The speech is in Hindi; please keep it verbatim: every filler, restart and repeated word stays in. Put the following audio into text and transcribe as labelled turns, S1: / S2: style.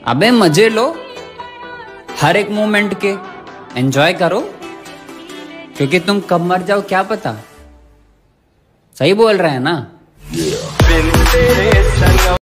S1: अबे मजे लो, हर एक मोमेंट के एंजॉय करो, क्योंकि तुम कब मर जाओ क्या पता। सही बोल रहे हैं ना?